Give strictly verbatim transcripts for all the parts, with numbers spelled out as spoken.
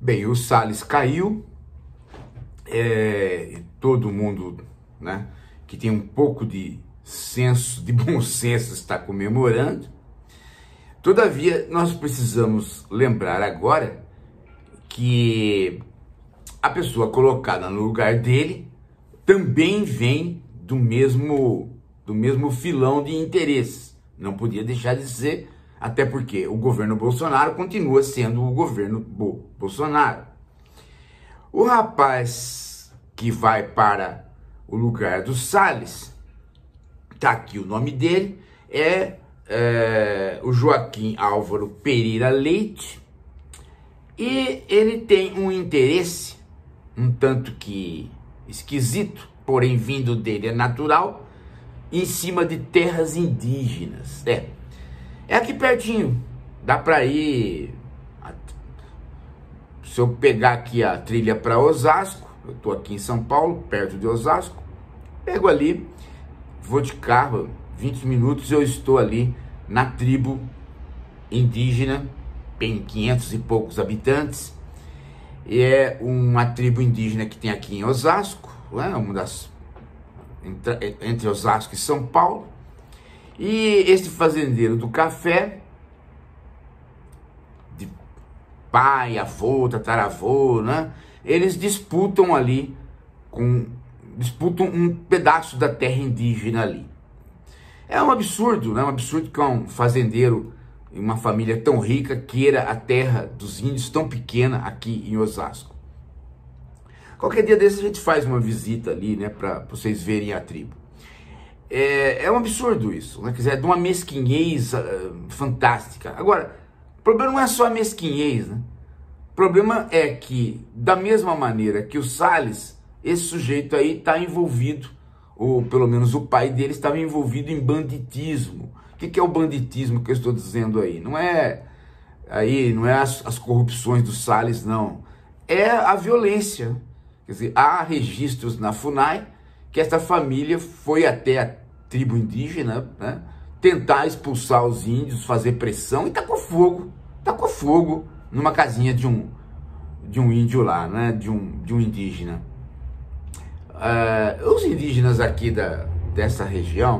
Bem, o Salles caiu, é, todo mundo, né, que tem um pouco de senso, de bom senso, está comemorando. Todavia, nós precisamos lembrar agora que a pessoa colocada no lugar dele também vem do mesmo, do mesmo filão de interesses. Não podia deixar de ser, até porque o governo Bolsonaro continua sendo o governo Bo Bolsonaro. O rapaz que vai para o lugar do Salles, tá aqui o nome dele, é, é o Joaquim Álvaro Pereira Leite, e ele tem um interesse um tanto que esquisito, porém vindo dele é natural, em cima de terras indígenas. É, é aqui pertinho, dá para ir, se eu pegar aqui a trilha para Osasco, eu tô aqui em São Paulo, perto de Osasco, pego ali, vou de carro, vinte minutos eu estou ali na tribo indígena, tem quinhentos e poucos habitantes, e é uma tribo indígena que tem aqui em Osasco, né, uma das, entre, entre Osasco e São Paulo. E esse fazendeiro do café, de pai, avô, tataravô, né, eles disputam ali, com, disputam um pedaço da terra indígena ali. É um absurdo, né, um absurdo que um fazendeiro, uma família tão rica, queira a terra dos índios tão pequena aqui em Osasco. Qualquer dia desses a gente faz uma visita ali, né, para vocês verem a tribo. É, é um absurdo isso, né? Quer dizer, é de uma mesquinhez uh, fantástica. Agora, o problema não é só a mesquinhez, né? O problema é que, da mesma maneira que o Salles, esse sujeito aí está envolvido, ou pelo menos o pai dele estava envolvido em banditismo. O que, que é o banditismo que eu estou dizendo aí? Não é, aí, não é as, as corrupções do Salles, não. É a violência. Quer dizer, há registros na FUNAI que essa família foi até a tribo indígena, né, tentar expulsar os índios, fazer pressão, e tacou fogo, tacou fogo numa casinha de um, de um índio lá, né, de um, de um indígena. Uh, os indígenas aqui da, dessa região,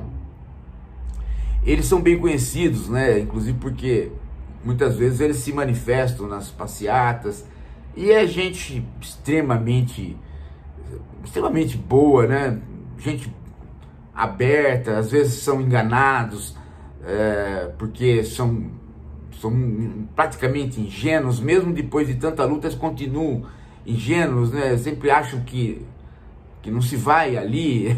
eles são bem conhecidos, né, inclusive porque muitas vezes eles se manifestam nas passeatas, e é gente extremamente, extremamente boa, né? Gente aberta, às vezes são enganados, é, porque são, são praticamente ingênuos, mesmo depois de tanta luta, eles continuam ingênuos, né? Sempre acham que, que não se vai ali.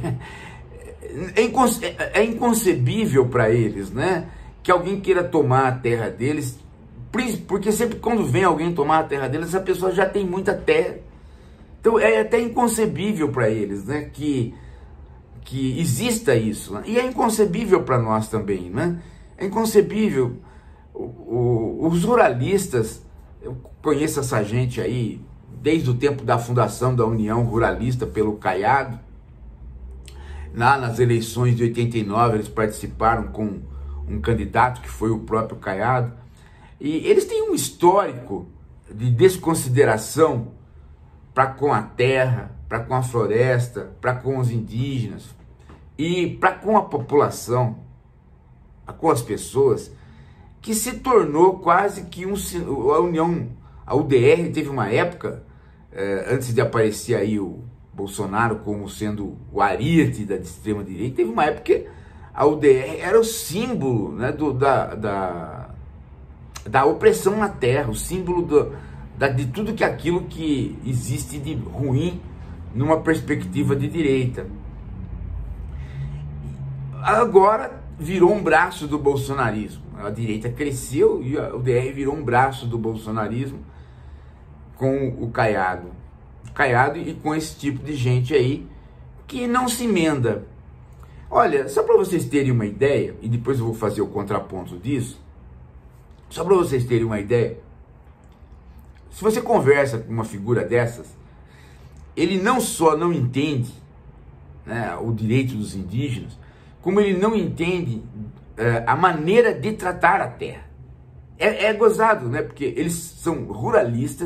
É, inconce é inconcebível para eles, né, que alguém queira tomar a terra deles, porque sempre quando vem alguém tomar a terra deles, essa pessoa já tem muita terra. Então é até inconcebível para eles, né, que, que exista isso, né? E é inconcebível para nós também, né? É inconcebível. O, o, os ruralistas, eu conheço essa gente aí desde o tempo da fundação da União Ruralista pelo Caiado. Lá nas eleições de oitenta e nove eles participaram com um candidato que foi o próprio Caiado. E eles têm um histórico de desconsideração para com a terra, para com a floresta, para com os indígenas e para com a população, com as pessoas, que se tornou quase que um... A União, a U D R teve uma época, eh, antes de aparecer aí o Bolsonaro como sendo o ariete da extrema-direita, teve uma época que a U D R era o símbolo, né, do, da, da, da opressão na terra, o símbolo do, da, de tudo que aquilo que existe de ruim numa perspectiva de direita. Agora virou um braço do bolsonarismo. A direita cresceu e a U D R virou um braço do bolsonarismo com o Caiado. Caiado e com esse tipo de gente aí que não se emenda. Olha, só para vocês terem uma ideia, e depois eu vou fazer o contraponto disso, só para vocês terem uma ideia, se você conversa com uma figura dessas, ele não só não entende, né, o direito dos indígenas, como ele não entende é, a maneira de tratar a terra. É, é gozado, né? Porque eles são ruralistas,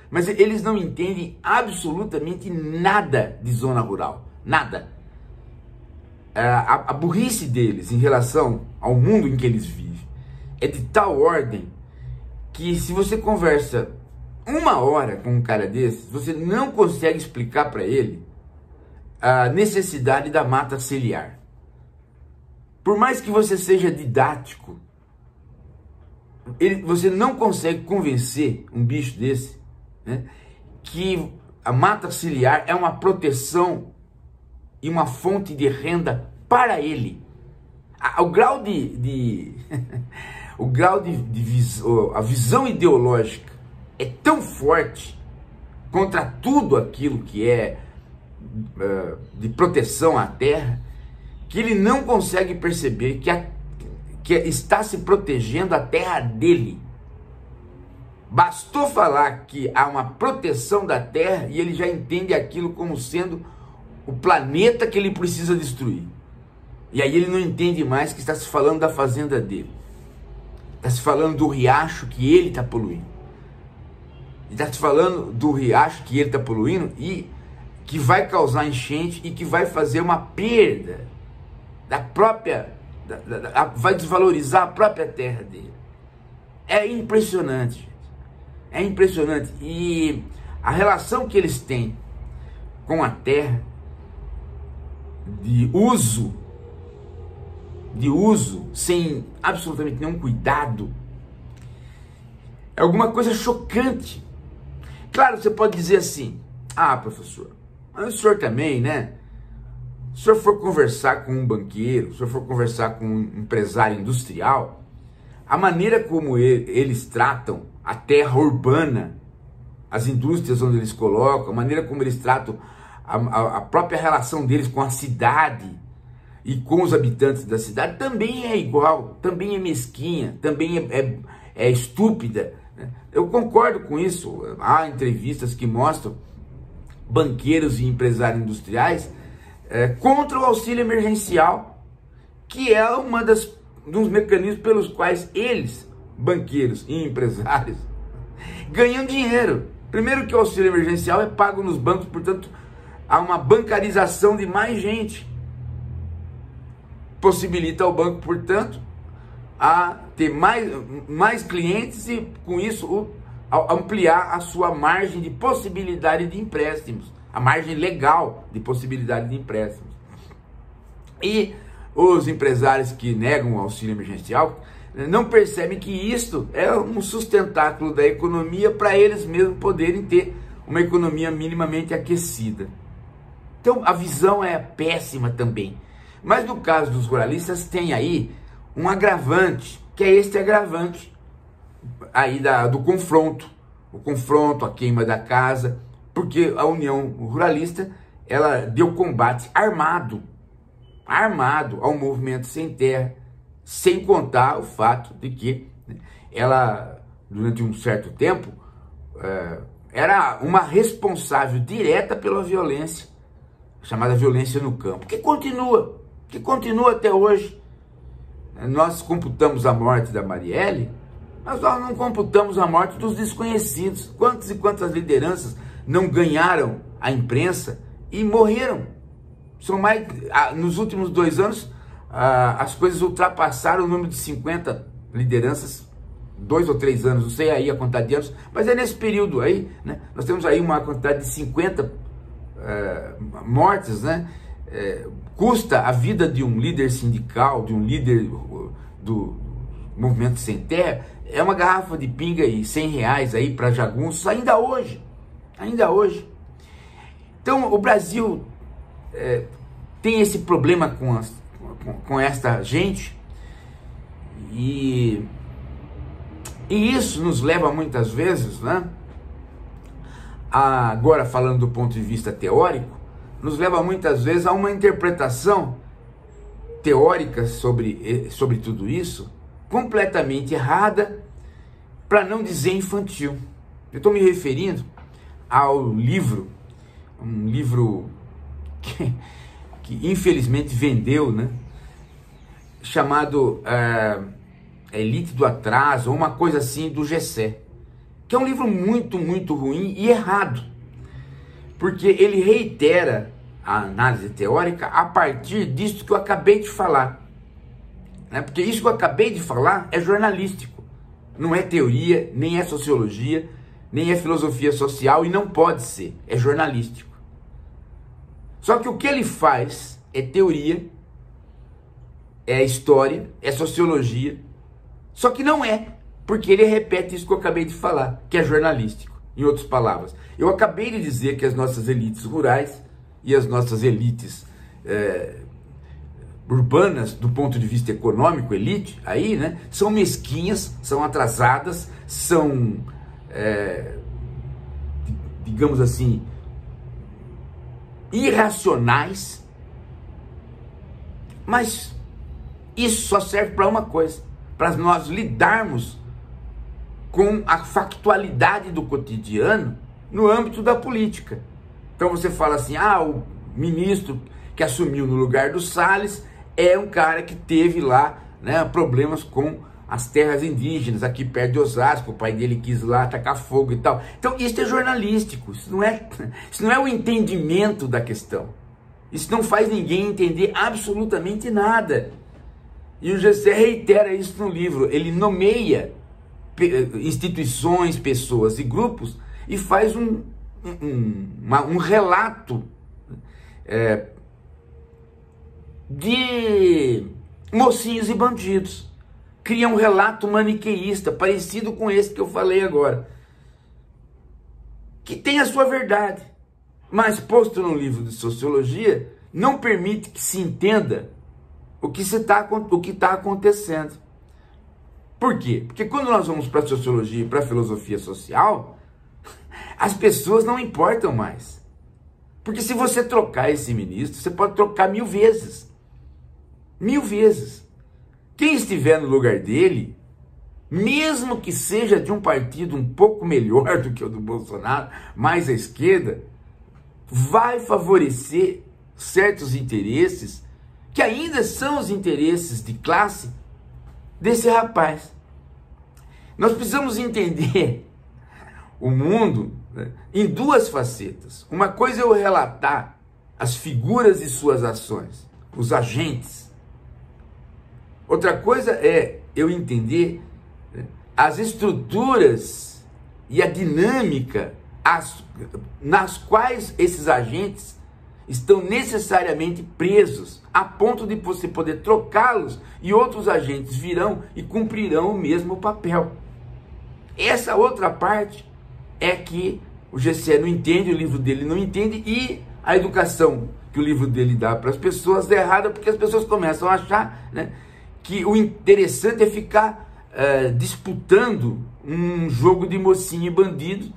mas eles não entendem absolutamente nada de zona rural, nada. A, a burrice deles em relação ao mundo em que eles vivem é de tal ordem que se você conversa uma hora com um cara desse, você não consegue explicar para ele a necessidade da mata ciliar. Por mais que você seja didático, ele, você não consegue convencer um bicho desse, né, que a mata ciliar é uma proteção e uma fonte de renda para ele. O grau de, de o grau de, de vis, a visão ideológica é tão forte contra tudo aquilo que é uh, de proteção à terra, que ele não consegue perceber que, a, que está se protegendo a terra dele. Bastou falar que há uma proteção da terra e ele já entende aquilo como sendo o planeta que ele precisa destruir. E aí ele não entende mais que está se falando da fazenda dele. Está se falando do riacho que ele está poluindo. Está se falando do riacho que ele está poluindo e que vai causar enchente e que vai fazer uma perda da própria... Da, da, da, vai desvalorizar a própria terra dele. É impressionante, gente. É impressionante. E a relação que eles têm com a terra, de uso, de uso sem absolutamente nenhum cuidado, é alguma coisa chocante. Claro, você pode dizer assim: ah, professor, mas o senhor também, né? Se o senhor for conversar com um banqueiro, se o senhor for conversar com um empresário industrial, a maneira como ele, eles tratam a terra urbana, as indústrias onde eles colocam, a maneira como eles tratam a, a, a própria relação deles com a cidade e com os habitantes da cidade também é igual, também é mesquinha, também é, é, é estúpida. Eu concordo com isso. Há entrevistas que mostram banqueiros e empresários industriais é, contra o auxílio emergencial, que é uma das dos mecanismos pelos quais eles, banqueiros e empresários, ganham dinheiro. Primeiro que o auxílio emergencial é pago nos bancos, portanto, há uma bancarização de mais gente. Possibilita ao banco, portanto, a ter mais, mais clientes e, com isso, o, a, ampliar a sua margem de possibilidade de empréstimos, a margem legal de possibilidade de empréstimos. E os empresários que negam o auxílio emergencial não percebem que isto é um sustentáculo da economia para eles mesmos poderem ter uma economia minimamente aquecida. Então a visão é péssima também. Mas no caso dos ruralistas tem aí um agravante, que é este agravante aí da, do confronto, o confronto, a queima da casa, porque a União Ruralista, ela deu combate armado, armado ao movimento sem terra, sem contar o fato de que ela, durante um certo tempo, era uma responsável direta pela violência, chamada violência no campo, que continua, que continua até hoje. Nós computamos a morte da Marielle, mas nós não computamos a morte dos desconhecidos. Quantas e quantas lideranças não ganharam a imprensa e morreram? São mais, nos últimos dois anos, as coisas ultrapassaram o número de cinquenta lideranças, dois ou três anos, não sei aí a quantidade de anos, mas é nesse período aí, né? Nós temos aí uma quantidade de cinquenta uh, mortes, né? Uh, custa a vida de um líder sindical, de um líder do movimento sem terra, é uma garrafa de pinga e cem reais aí para jagunços, ainda hoje, ainda hoje. Então o Brasil é, tem esse problema com, as, com, com esta gente e, e isso nos leva muitas vezes, né, a, agora falando do ponto de vista teórico, nos leva muitas vezes a uma interpretação teórica sobre, sobre tudo isso completamente errada, para não dizer infantil. Eu estou me referindo ao livro, um livro que, que infelizmente vendeu, né? Chamado uh, Elite do Atraso, ou uma coisa assim, do Gessé. que é um livro muito, muito ruim e errado, porque ele reitera a análise teórica a partir disso que eu acabei de falar, né? Porque isso que eu acabei de falar é jornalístico, não é teoria, nem é sociologia, nem é filosofia social e não pode ser, é jornalístico. Só que o que ele faz é teoria, é história, é sociologia, só que não é, porque ele repete isso que eu acabei de falar, que é jornalístico. Em outras palavras, eu acabei de dizer que as nossas elites rurais e as nossas elites é, urbanas, do ponto de vista econômico, elite, aí, né, são mesquinhas, são atrasadas, são, é, digamos assim, irracionais, mas isso só serve para uma coisa, para nós lidarmos com a factualidade do cotidiano no âmbito da política. Então você fala assim, ah, o ministro que assumiu no lugar do Salles é um cara que teve lá, né, problemas com as terras indígenas, aqui perto de Osasco, o pai dele quis lá atacar fogo e tal. Então isso é jornalístico, isso não é, isso não é o entendimento da questão. Isso não faz ninguém entender absolutamente nada. E o Gessé reitera isso no livro, ele nomeia instituições, pessoas e grupos e faz um, um, uma, um relato é, de mocinhos e bandidos. Cria um relato maniqueísta, parecido com esse que eu falei agora, que tem a sua verdade, mas posto no livro de sociologia, não permite que se entenda o que está o que está acontecendo. Por quê? Porque quando nós vamos para a sociologia e para a filosofia social, as pessoas não importam mais. Porque se você trocar esse ministro, você pode trocar mil vezes. Mil vezes. Quem estiver no lugar dele, mesmo que seja de um partido um pouco melhor do que o do Bolsonaro, mais à esquerda, vai favorecer certos interesses que ainda são os interesses de classe desse rapaz. Nós precisamos entender o mundo, né, em duas facetas. Uma coisa é eu relatar as figuras e suas ações, os agentes. Outra coisa é eu entender, né, as estruturas e a dinâmica as, nas quais esses agentes estão necessariamente presos, a ponto de você poder trocá-los e outros agentes virão e cumprirão o mesmo papel. Essa outra parte é que o Gessé não entende, o livro dele não entende, e a educação que o livro dele dá para as pessoas é errada, porque as pessoas começam a achar, né, que o interessante é ficar uh, disputando um jogo de mocinho e bandido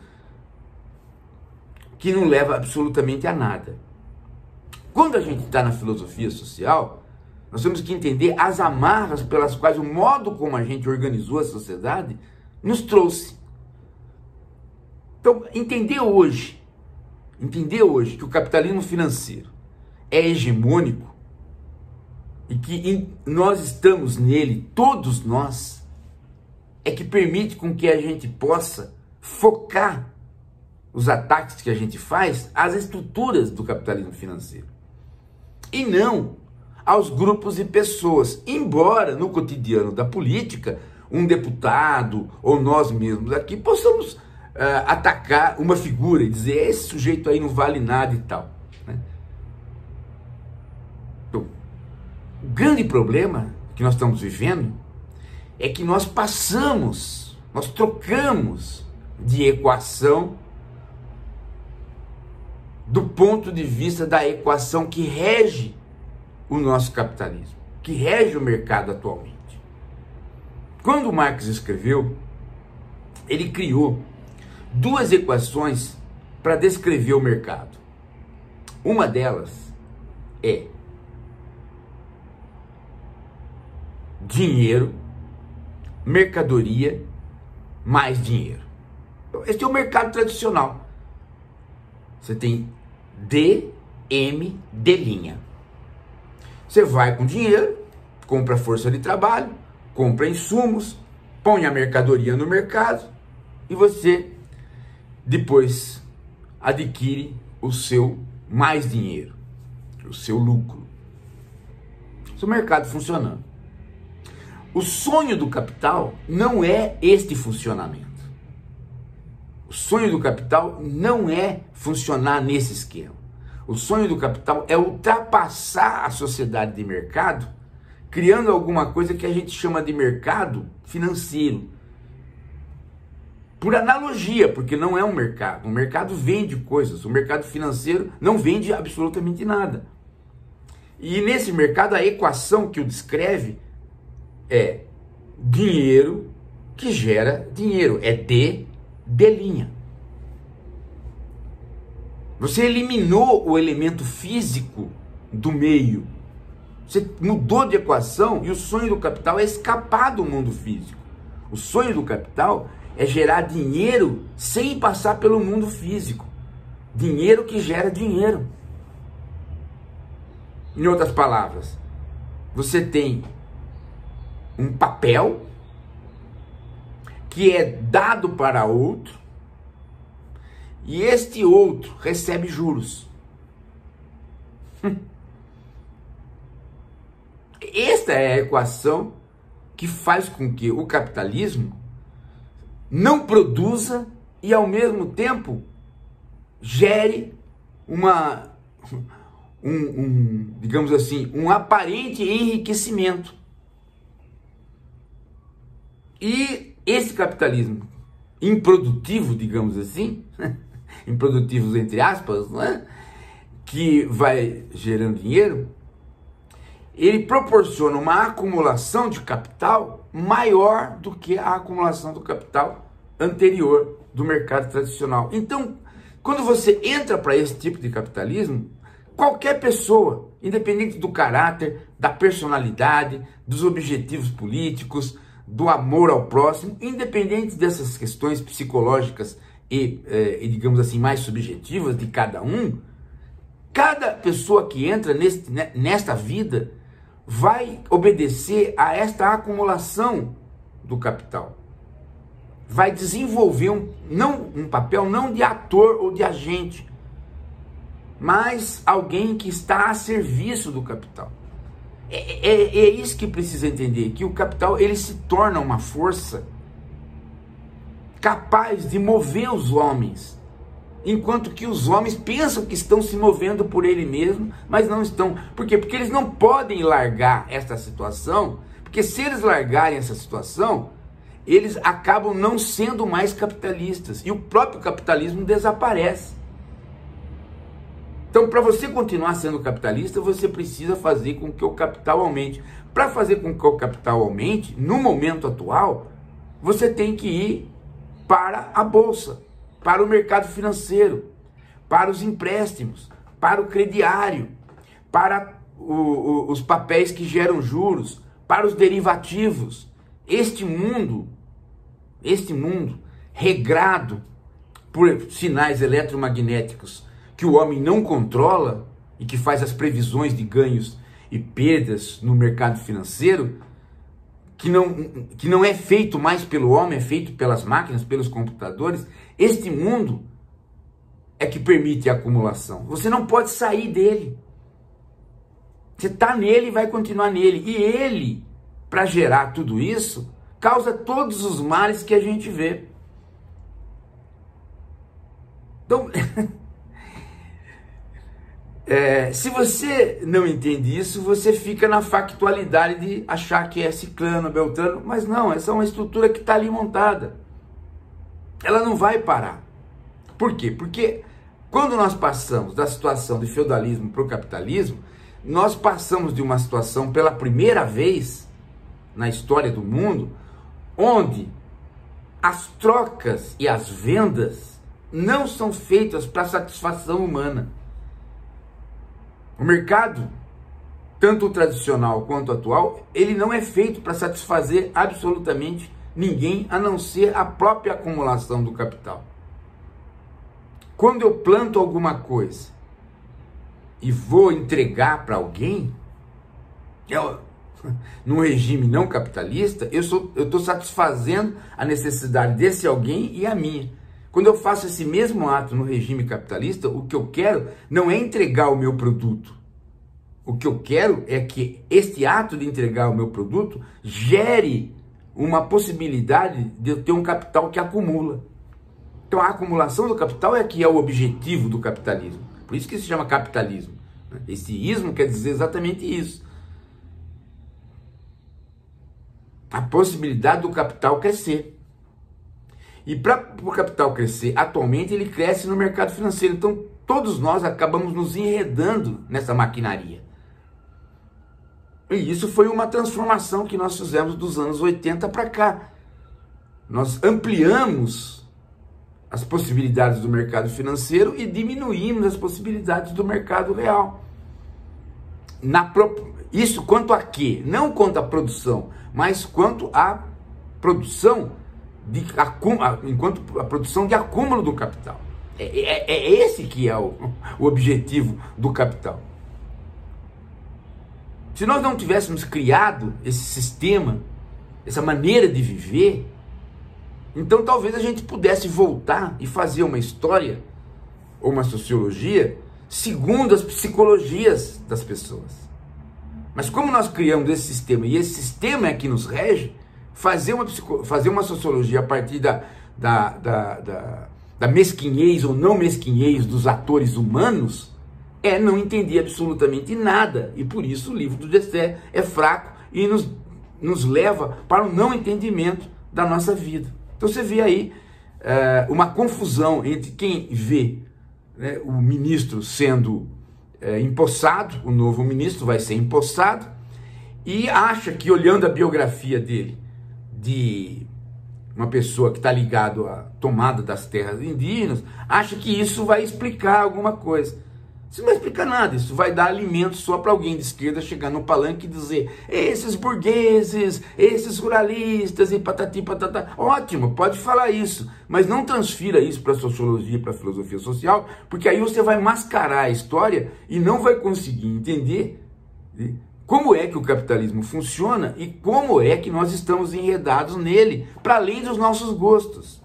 que não leva absolutamente a nada. Quando a gente está na filosofia social, nós temos que entender as amarras pelas quais o modo como a gente organizou a sociedade nos trouxe. Então, entender hoje, entender hoje que o capitalismo financeiro é hegemônico e que nós estamos nele, todos nós, é que permite com que a gente possa focar os ataques que a gente faz às estruturas do capitalismo financeiro. E não aos grupos e pessoas, embora no cotidiano da política, um deputado ou nós mesmos aqui possamos uh, atacar uma figura e dizer esse sujeito aí não vale nada e tal, né? Então, o grande problema que nós estamos vivendo é que nós passamos, nós trocamos de equação do ponto de vista da equação que rege o nosso capitalismo, que rege o mercado atualmente. Quando Marx escreveu, ele criou duas equações para descrever o mercado. Uma delas é dinheiro, mercadoria, mais dinheiro. Esse é o mercado tradicional. Você tem D, M, D'. Você vai com dinheiro, compra força de trabalho, compra insumos, põe a mercadoria no mercado e você depois adquire o seu mais dinheiro, o seu lucro. O mercado funcionando. O sonho do capital não é este funcionamento. O sonho do capital não é funcionar nesse esquema. O sonho do capital é ultrapassar a sociedade de mercado, criando alguma coisa que a gente chama de mercado financeiro. Por analogia, porque não é um mercado. O mercado vende coisas. O mercado financeiro não vende absolutamente nada. E nesse mercado, a equação que o descreve é dinheiro que gera dinheiro. É D, D linha. Você eliminou o elemento físico do meio. Você mudou de equação e o sonho do capital é escapar do mundo físico. O sonho do capital é gerar dinheiro sem passar pelo mundo físico. Dinheiro que gera dinheiro. Em outras palavras, você tem um papel que é dado para outro e este outro recebe juros. Esta é a equação que faz com que o capitalismo não produza e ao mesmo tempo gere uma um, um digamos assim, um aparente enriquecimento. E esse capitalismo improdutivo, digamos assim, improdutivos entre aspas, né, que vai gerando dinheiro, ele proporciona uma acumulação de capital maior do que a acumulação do capital anterior do mercado tradicional. Então, quando você entra para esse tipo de capitalismo, qualquer pessoa, independente do caráter, da personalidade, dos objetivos políticos, do amor ao próximo, independente dessas questões psicológicas e, eh, e digamos assim, mais subjetivas de cada um, cada pessoa que entra neste, nesta vida vai obedecer a esta acumulação do capital. Vai desenvolver um, não, um papel não de ator ou de agente, mas alguém que está a serviço do capital. É, é, é isso que precisa entender, que o capital ele se torna uma força capaz de mover os homens, enquanto que os homens pensam que estão se movendo por ele mesmo, mas não estão. Por quê? Porque eles não podem largar esta situação, porque se eles largarem essa situação, eles acabam não sendo mais capitalistas, e o próprio capitalismo desaparece. Então, para você continuar sendo capitalista, você precisa fazer com que o capital aumente. Para fazer com que o capital aumente, no momento atual, você tem que ir para a bolsa, para o mercado financeiro, para os empréstimos, para o crediário, para o, o, os papéis que geram juros, para os derivativos. Este mundo, este mundo regrado por sinais eletromagnéticos que o homem não controla e que faz as previsões de ganhos e perdas no mercado financeiro, que não, que não é feito mais pelo homem, é feito pelas máquinas, pelos computadores. Este mundo é que permite a acumulação. Você não pode sair dele. Você está nele e vai continuar nele. E ele, para gerar tudo isso, causa todos os males que a gente vê. Então, é, se você não entende isso, você fica na factualidade de achar que é ciclano, beltrano, mas não, essa é uma estrutura que está ali montada. Ela não vai parar. Por quê? Porque quando nós passamos da situação de feudalismo para o capitalismo, nós passamos de uma situação pela primeira vez na história do mundo, onde as trocas e as vendas não são feitas para satisfação humana. O mercado, tanto o tradicional quanto o atual, ele não é feito para satisfazer absolutamente ninguém, a não ser a própria acumulação do capital. Quando eu planto alguma coisa e vou entregar para alguém, eu, num regime não capitalista, eu sou, eu estou satisfazendo a necessidade desse alguém e a minha. Quando eu faço esse mesmo ato no regime capitalista, o que eu quero não é entregar o meu produto. O que eu quero é que este ato de entregar o meu produto gere uma possibilidade de eu ter um capital que acumula. Então a acumulação do capital é que é o objetivo do capitalismo. Por isso que se chama capitalismo. Esse ismo quer dizer exatamente isso. A possibilidade do capital crescer. E para o capital crescer, atualmente ele cresce no mercado financeiro. Então todos nós acabamos nos enredando nessa maquinaria. E isso foi uma transformação que nós fizemos dos anos oitenta para cá. Nós ampliamos as possibilidades do mercado financeiro e diminuímos as possibilidades do mercado real. Na pro... Isso quanto a quê? Não quanto à produção, mas quanto à produção de acum... enquanto a produção de acúmulo do capital. É, é, é esse que é o, o objetivo do capital. Se nós não tivéssemos criado esse sistema, essa maneira de viver, então talvez a gente pudesse voltar e fazer uma história ou uma sociologia segundo as psicologias das pessoas. Mas como nós criamos esse sistema, e esse sistema é que nos rege, fazer uma, psico, fazer uma sociologia a partir da, da, da, da, da mesquinhez ou não mesquinhez dos atores humanos é não entender absolutamente nada. E por isso o livro do Gessé é fraco e nos, nos leva para o não entendimento da nossa vida. Então você vê aí uh, uma confusão entre quem vê, né, o ministro sendo uh, empossado, o novo ministro vai ser empossado, e acha que olhando a biografia dele, de uma pessoa que está ligado à tomada das terras indígenas, acha que isso vai explicar alguma coisa. Isso não vai explicar nada, isso vai dar alimento só para alguém de esquerda chegar no palanque e dizer esses burgueses, esses ruralistas e patati patatá. Ótimo, pode falar isso, mas não transfira isso para a sociologia, para a filosofia social, porque aí você vai mascarar a história e não vai conseguir entender como é que o capitalismo funciona e como é que nós estamos enredados nele, para além dos nossos gostos.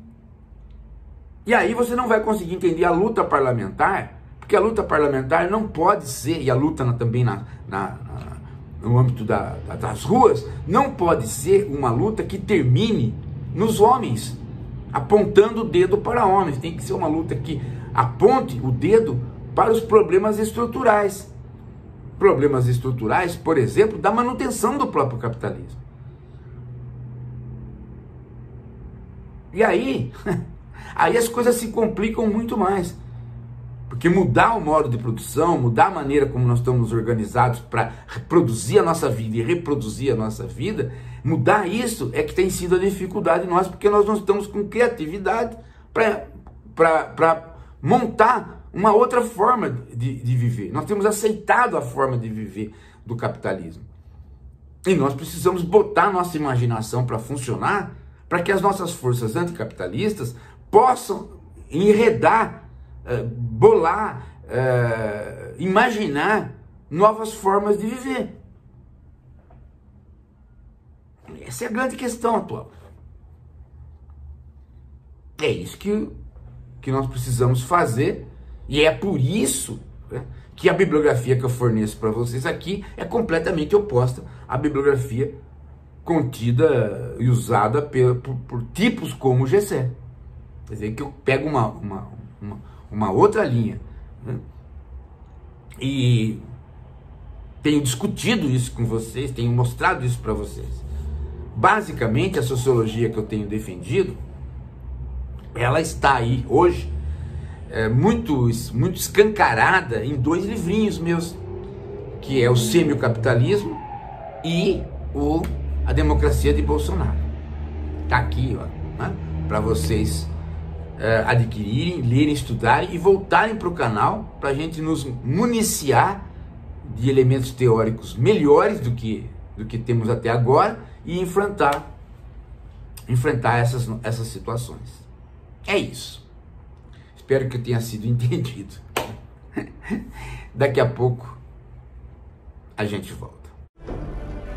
E aí você não vai conseguir entender a luta parlamentar, porque a luta parlamentar não pode ser, e a luta na, também na, na, na, no âmbito da, da, das ruas, não pode ser uma luta que termine nos homens, apontando o dedo para homens. Tem que ser uma luta que aponte o dedo para os problemas estruturais. Problemas estruturais, por exemplo, da manutenção do próprio capitalismo. E aí, aí as coisas se complicam muito mais. Porque mudar o modo de produção, mudar a maneira como nós estamos organizados para produzir a nossa vida e reproduzir a nossa vida, mudar isso é que tem sido a dificuldade de nós, porque nós não estamos com criatividade para montar uma outra forma de, de viver. Nós temos aceitado a forma de viver do capitalismo. E nós precisamos botar a nossa imaginação para funcionar, para que as nossas forças anticapitalistas possam enredar, Uh, bolar, uh, imaginar novas formas de viver. Essa é a grande questão atual. É isso que, que nós precisamos fazer, e é por isso, né, que a bibliografia que eu forneço para vocês aqui é completamente oposta à bibliografia contida e usada por, por, por tipos como o Gessé. Quer dizer, que eu pego uma, uma, uma uma outra linha, né? E tenho discutido isso com vocês, tenho mostrado isso para vocês. Basicamente, a sociologia que eu tenho defendido, ela está aí hoje, é, muito, muito escancarada em dois livrinhos meus, que é o Semiocapitalismo e o A Democracia de Bolsonaro. Está aqui, ó, né? Para vocês Uh, adquirirem, lerem, estudarem e voltarem para o canal para a gente nos municiar de elementos teóricos melhores do que, do que temos até agora e enfrentar, enfrentar essas, essas situações. É isso. Espero que eu tenha sido entendido. Daqui a pouco a gente volta.